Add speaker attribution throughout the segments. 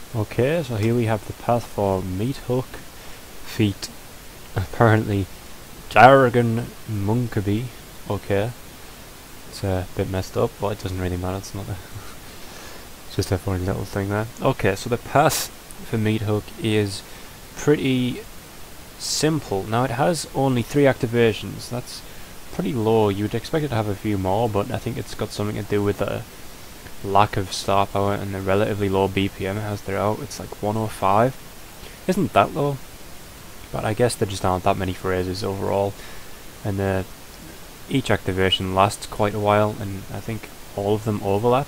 Speaker 1: Okay, so here we have the path for Meathook, feat apparently Jargon Munkaby. Okay, it's a bit messed up, but it doesn't really matter, it's not it's just a funny little thing there. Okay, so the path for Meathook is pretty simple. Now it has only 3 activations, that's pretty low. You would expect it to have a few more, but I think it's got something to do with the lack of star power and the relatively low BPM it has throughout. It's like 105. Isn't that low? But I guess there just aren't that many phrases overall, and each activation lasts quite a while, and I think all of them overlap,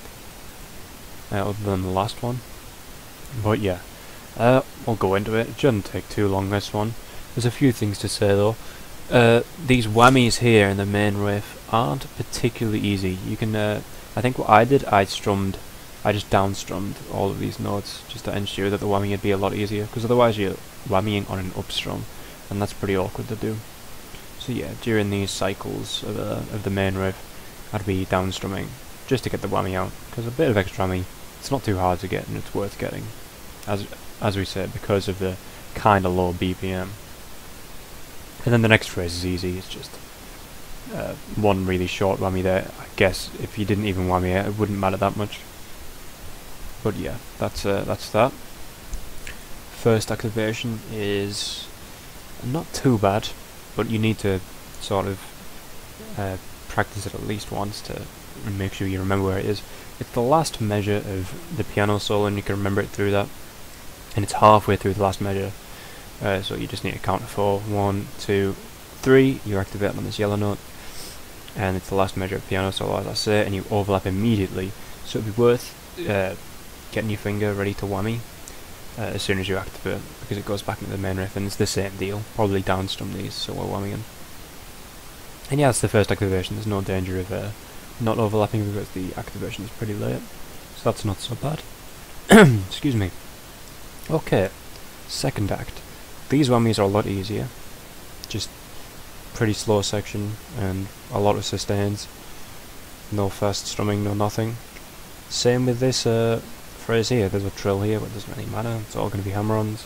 Speaker 1: other than the last one. But yeah, we'll go into it. It shouldn't take too long, this one. There's a few things to say though. These whammies here in the main riff aren't particularly easy. You can, I think what I did, I just downstrummed all of these notes just to ensure that the whammy would be a lot easier, because otherwise you're whammying on an upstrum, and that's pretty awkward to do. So yeah, during these cycles of the main riff, I'd be downstrumming just to get the whammy out, because a bit of extra whammy, it's not too hard to get and it's worth getting, as we said, because of the kind of low BPM. And then the next phrase is easy, it's just one really short whammy there. I guess if you didn't even whammy it wouldn't matter that much. But yeah, that's that. First activation is not too bad, but you need to sort of practice it at least once to make sure you remember where it is. It's the last measure of the piano solo, and you can remember it through that. And it's halfway through the last measure, so you just need to count to 4. 1, 2, 3. You activate on this yellow note, and it's the last measure of piano solo, as I say, and you overlap immediately. So it'd be worth getting your finger ready to whammy as soon as you activate, because it goes back into the main riff, and it's the same deal. Probably downstrum these, so we're whammying. And yeah, that's the first activation. There's no danger of not overlapping because the activation is pretty late, so that's not so bad. Excuse me. Okay, second act. These whammies are a lot easier. Just pretty slow section and a lot of sustains. No fast strumming, no nothing. Same with this phrase here. There's a trill here, but it doesn't really matter. It's all going to be hammer-ons.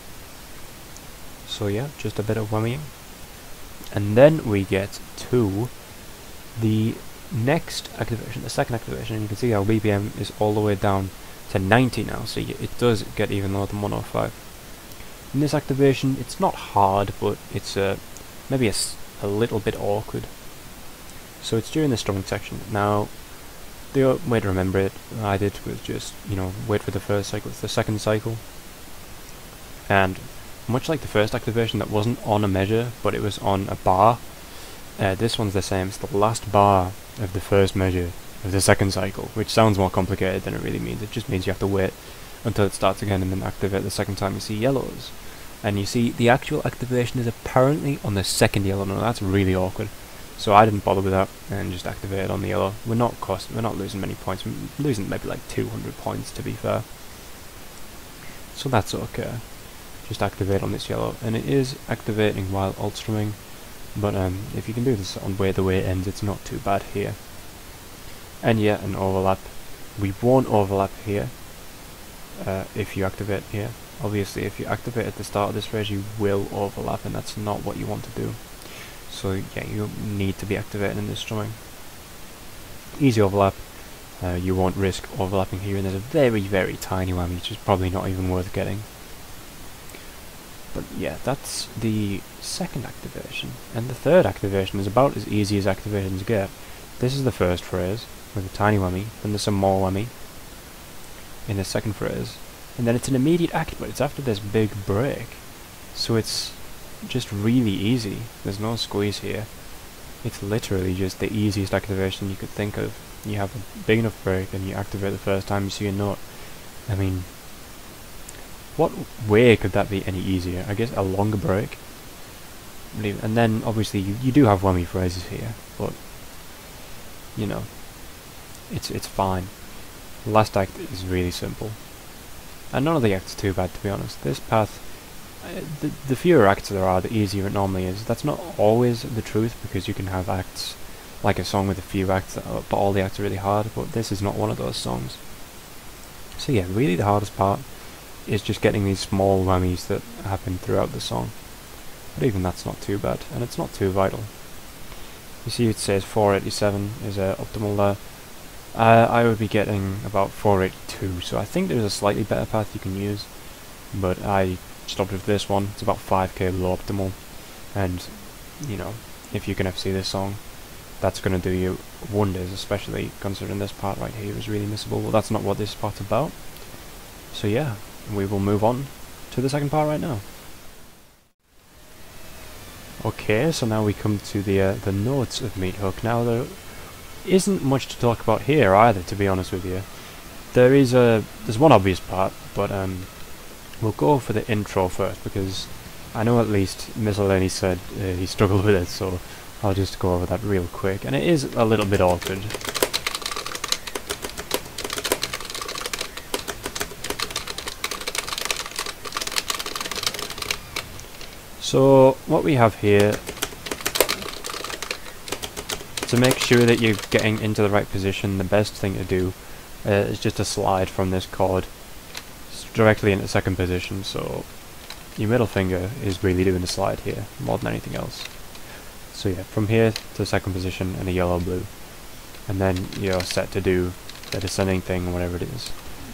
Speaker 1: So yeah, just a bit of whammying. And then we get to the next activation, the second activation, and you can see how BPM is all the way down to 90 now, so it does get even lower than 105. In this activation, it's not hard, but it's maybe a little bit awkward. So it's during the strumming section. Now, the way to remember it, I did, was just, wait for the first cycle, it's the second cycle. And much like the first activation that wasn't on a measure, but it was on a bar, this one's the same. It's the last bar of the first measure of the second cycle, which sounds more complicated than it really means. It just means you have to wait until it starts again and then activate the second time you see yellows. And you see the actual activation is apparently on the second yellow. Now that's really awkward. So I didn't bother with that and just activated on the yellow. We're not losing many points. We're losing maybe like 200 points, to be fair. So that's okay. Just activate on this yellow, and it is activating while alt strumming. But if you can do this on the way it ends, it's not too bad here. And yeah, an overlap. We won't overlap here if you activate here. Obviously, if you activate at the start of this phrase, you will overlap, and that's not what you want to do. So yeah, you need to be activated in this strumming. Easy overlap. You won't risk overlapping here, and there's a very, very tiny whammy, which is probably not even worth getting. But yeah, that's the second activation. And the third activation is about as easy as activations get. This is the first phrase, with a tiny whammy, then there's some more whammy in the second phrase, and then it's an immediate act, but it's after this big break. So it's just really easy. There's no squeeze here. It's literally just the easiest activation you could think of. You have a big enough break and you activate the first time you see a note. I mean, what way could that be any easier? I guess a longer break. And then obviously you do have whammy phrases here, but it's fine. The last act is really simple. And none of the acts are too bad, to be honest. This path, the fewer acts there are, the easier it normally is. That's not always the truth, because you can have acts, like a song with a few acts, but all the acts are really hard, but this is not one of those songs. So yeah, really the hardest part is just getting these small whammies that happen throughout the song. But even that's not too bad, and it's not too vital. You see it says 487 is optimal there. I would be getting about 482, so I think there's a slightly better path you can use, but I stopped with this one. It's about 5k below optimal, and you know, if you can FC this song, that's going to do you wonders, especially considering this part right here is really missable. Well, that's not what this part's about. So yeah, we will move on to the second part right now. Okay, so now we come to the notes of Meathook. Now there isn't much to talk about here either, to be honest with you. There's one obvious part, but we'll go for the intro first, because I know at least Miscellany said he struggled with it, so I'll just go over that real quick. And it is a little bit awkward. So what we have here, to make sure that you're getting into the right position, the best thing to do is just to slide from this chord directly into second position. So your middle finger is really doing the slide here more than anything else. So yeah, from here to second position in a yellow blue, and then you're set to do the descending thing, whatever it is.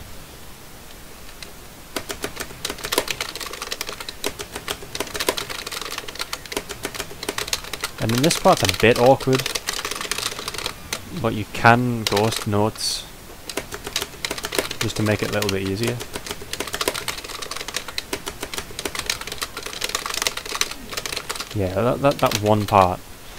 Speaker 1: And then this part's a bit awkward, but you can ghost notes just to make it a little bit easier. Yeah, that one part.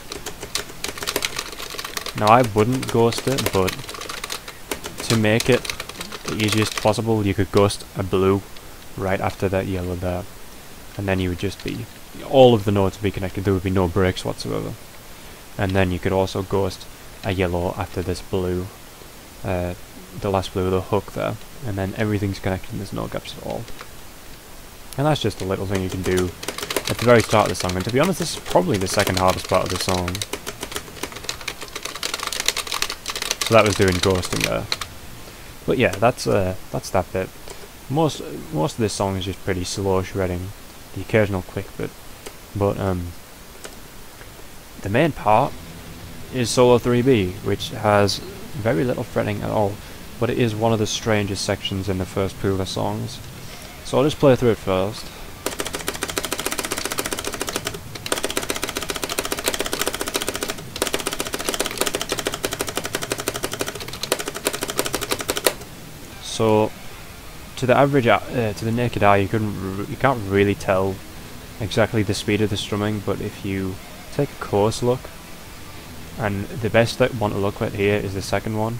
Speaker 1: Now I wouldn't ghost it, but to make it the easiest possible, you could ghost a blue right after that yellow there, and then you would just be, all of the notes would be connected, there would be no breaks whatsoever. And then you could also ghost a yellow after this blue, the last blue, the hook there, and then everything's connected and there's no gaps at all. And that's just a little thing you can do at the very start of the song, and to be honest, this is probably the second hardest part of the song. So that was doing ghosting there. But yeah, that's that bit. Most of this song is just pretty slow shredding, the occasional quick bit. But the main part is solo 3B, which has very little fretting at all, but it is one of the strangest sections in the first pool of songs. So I'll just play through it first. So, to the average, to the naked eye, you can't really tell exactly the speed of the strumming, but if you take a close look, and the best one to look at here is the second one.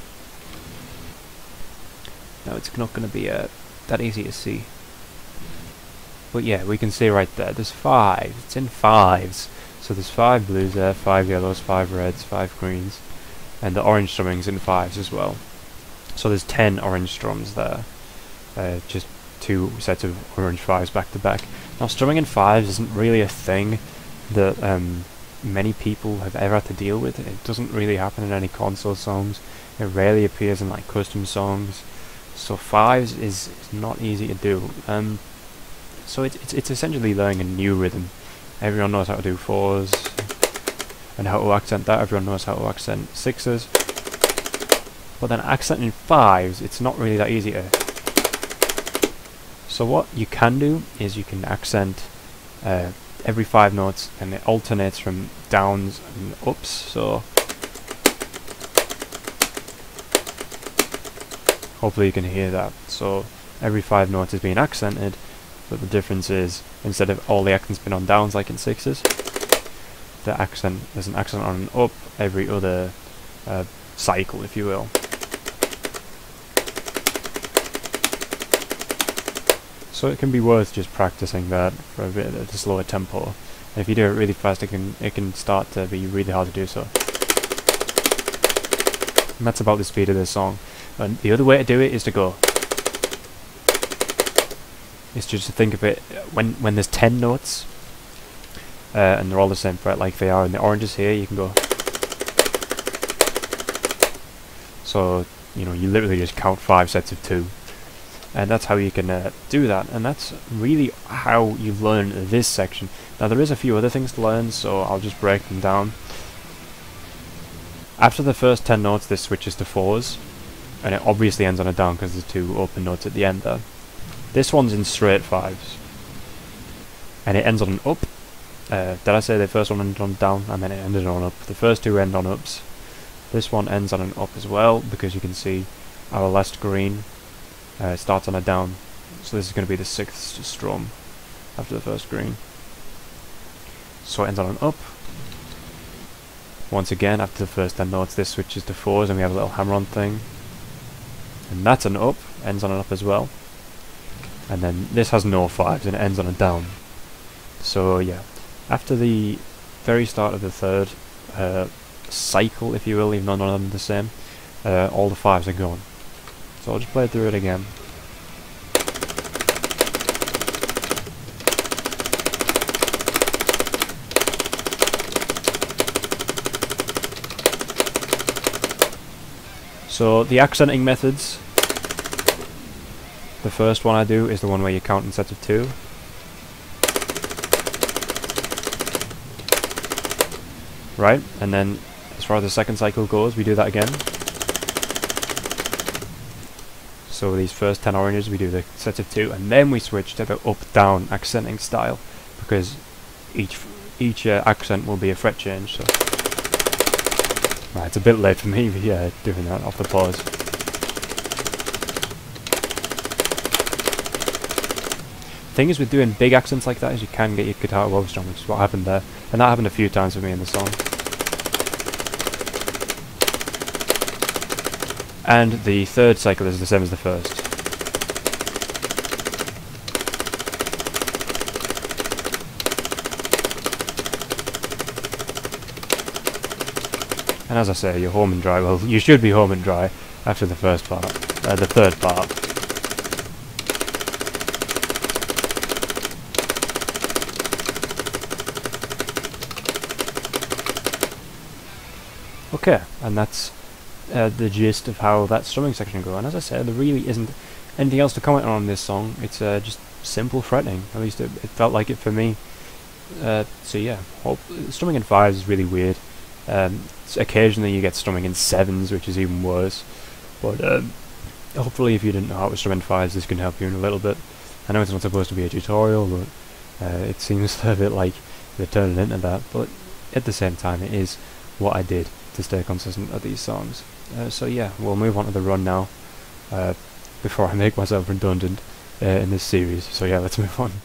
Speaker 1: Now it's not going to be that easy to see, but yeah, we can see right there. There's 5. It's in 5s, so there's 5 blues there, 5 yellows, 5 reds, 5 greens, and the orange strumming's in 5s as well. So there's 10 orange strums there, just 2 sets of orange 5s back to back. Now strumming in 5s isn't really a thing that many people have ever had to deal with. It doesn't really happen in any console songs. It rarely appears in like custom songs. So 5s is not easy to do. So it's essentially learning a new rhythm. Everyone knows how to do 4s and how to accent that. Everyone knows how to accent 6s. But then accenting 5s, it's not really that easy to. So what you can do is you can accent every 5 notes, and it alternates from downs and ups. So hopefully you can hear that. So every 5 notes is being accented, but the difference is instead of all the accents being on downs like in 6s, there's an accent on an up every other cycle, if you will. So it can be worth just practicing that for a bit at a slower tempo. And if you do it really fast, it can start to be really hard to do so. And that's about the speed of this song. And the other way to do it is to go. It's just to think of it when there's 10 notes, and they're all the same fret like they are in the oranges here. You can go. So you know, you literally just count 5 sets of 2. And that's how you can do that, and that's really how you learn this section. Now there is a few other things to learn, so I'll just break them down. After the first 10 notes this switches to 4s, and it obviously ends on a down because there's 2 open notes at the end there. This one's in straight 5s, and it ends on an up. Did I say the first one ended on down? I meant it ended on up. The first 2 end on ups. This one ends on an up as well, because you can see our last green starts on a down, so this is going to be the 6th strum after the first green. So it ends on an up. Once again, after the first 10 notes, this switches to 4s, and we have a little hammer-on thing. And that's an up, ends on an up as well. And then this has no 5s, and it ends on a down. So yeah, after the very start of the 3rd cycle, if you will, even though none of them are the same, all the 5s are gone. So I'll just play through it again. So the accenting methods, the first one I do is the one where you count in sets of 2. Right, and then as far as the second cycle goes, we do that again. So these first 10 oranges, we do the sets of 2, and then we switch to the up-down accenting style, because each accent will be a fret change. So right, it's a bit late for me, but yeah, doing that off the pause. Thing is with doing big accents like that is you can get your guitar overstrung, which is what happened there, and that happened a few times for me in the song. And the 3rd cycle is the same as the 1st. And as I say, you're home and dry. Well, you should be home and dry after the first part, the 3rd part. Okay, and that's the gist of how that strumming section goes. And as I said, there really isn't anything else to comment on this song. It's just simple fretting. At least it felt like it for me. So yeah, strumming in 5s is really weird. Occasionally you get strumming in 7s, which is even worse. But hopefully if you didn't know how to strum in 5s, this can help you in a little bit. I know it's not supposed to be a tutorial, but it seems a bit like they're turning into that. But at the same time, it is what I did to stay consistent at these songs. So yeah, we'll move on to the run now, before I make myself redundant in this series. So yeah, let's move on.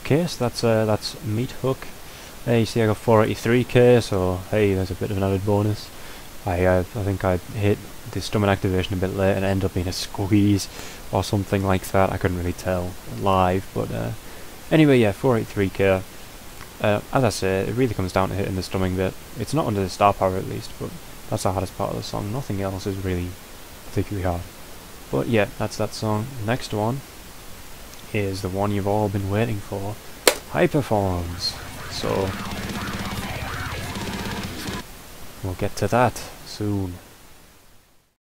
Speaker 1: Okay, so that's Meat Hook. You see I got 483k, so hey, there's a bit of an added bonus. I think I hit the stomach activation a bit late and it ended up being a squeeze or something like that. I couldn't really tell live, but anyway, yeah, 483k. As I say, it really comes down to hitting the stomach bit. It's not under the star power at least, but that's the hardest part of the song. Nothing else is really particularly hard. But yeah, that's that song. Next one is the one you've all been waiting for, Hyperforms. So we'll get to that soon.